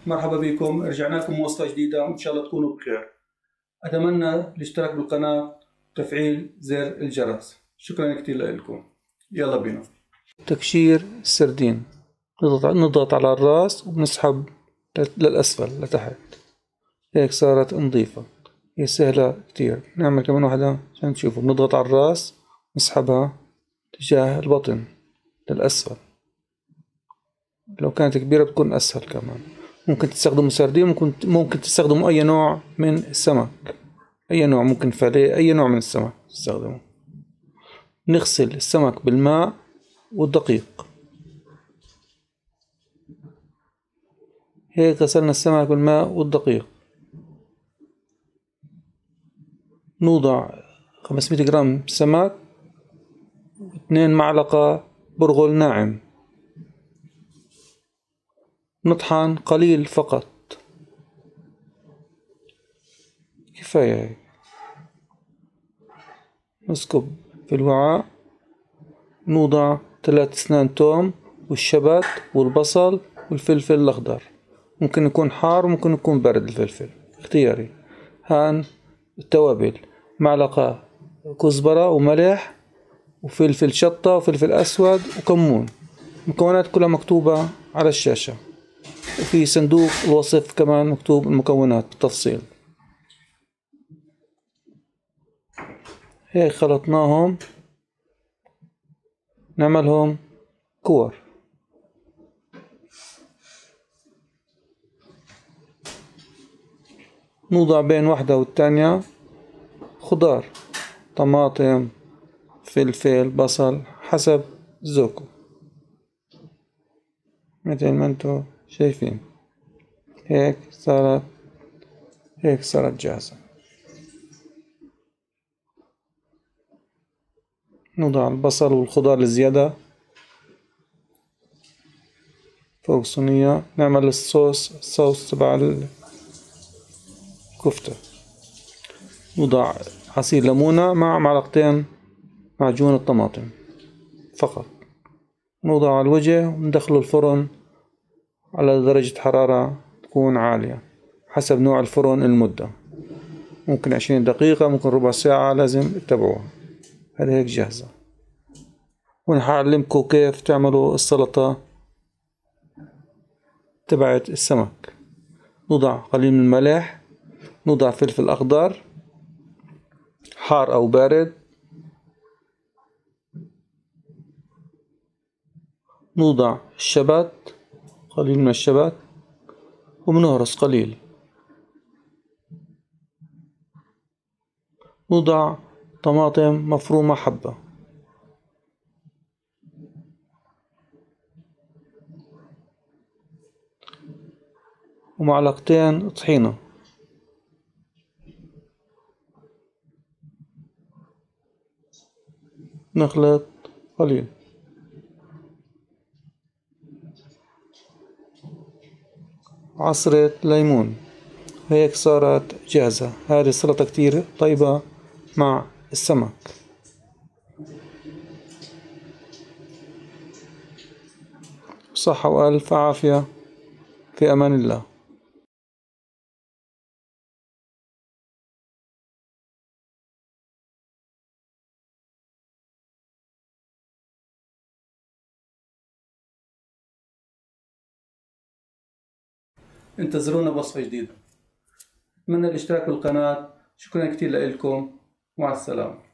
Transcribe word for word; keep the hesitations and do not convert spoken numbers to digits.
مرحبا بكم، رجعنا لكم وصفة جديدة وإن شاء الله تكونوا بخير. أتمنى الاشتراك بالقناة وتفعيل زر الجرس. شكرا كتير لكم. يلا بينا. تكشير السردين، نضغط على الراس وبنسحب للأسفل لتحت، هيك صارت نظيفة. هي سهلة كتير. نعمل كمان واحدة عشان تشوفوا. بنضغط على الراس نسحبها تجاه البطن للأسفل. لو كانت كبيرة بتكون أسهل كمان. ممكن تستخدموا سردين، ممكن ممكن تستخدموا أي نوع من السمك، أي نوع ممكن فيليه، أي نوع من السمك تستخدموا. نغسل السمك بالماء والدقيق. هيك غسلنا السمك بالماء والدقيق. نوضع خمسمية جرام سمك واثنين معلقة برغل ناعم. نطحن قليل فقط، كفاية هيك. نسكب في الوعاء. نوضع ثلاث أسنان توم والشبت والبصل والفلفل الأخضر. ممكن يكون حار وممكن يكون بارد الفلفل، اختياري. هان التوابل: معلقة كزبرة وملح وفلفل شطة وفلفل أسود وكمون. المكونات كلها مكتوبة على الشاشة، وفي صندوق الوصف كمان مكتوب المكونات بالتفصيل. هيك خلطناهم، نعملهم كور. نوضع بين واحدة والتانية خضار، طماطم، فلفل، بصل، حسب ذوقكم مثل ما انتو شايفين. هيك صارت هيك صارت جاهزة. نوضع البصل والخضار الزيادة فوق الصينية. نعمل الصوص الصوص تبع الكفتة. نوضع عصير ليمونة مع معلقتين معجون الطماطم فقط. نوضع على الوجه وندخله الفرن على درجة حرارة تكون عالية حسب نوع الفرن. المدة ممكن عشرين دقيقة، ممكن ربع ساعة، لازم تتابعوها. هذه هيك جاهزة. ونحعلمكم كيف تعملوا السلطة تبعت السمك. نوضع قليل من الملح، نوضع فلفل أخضر حار أو بارد، نوضع الشبت، قليل من الشبت، وبنهرس قليل. نوضع طماطم مفرومة حبة، ومعلقتين طحينة. نخلط قليل. عصرة ليمون. هيك صارت جاهزة. هذه السلطة كتير طيبة مع السمك. صحة وألف عافية. في أمان الله. انتظرونا بوصفة جديدة. أتمنى الاشتراك بالقناة. شكرا كتير لكم. مع السلامة.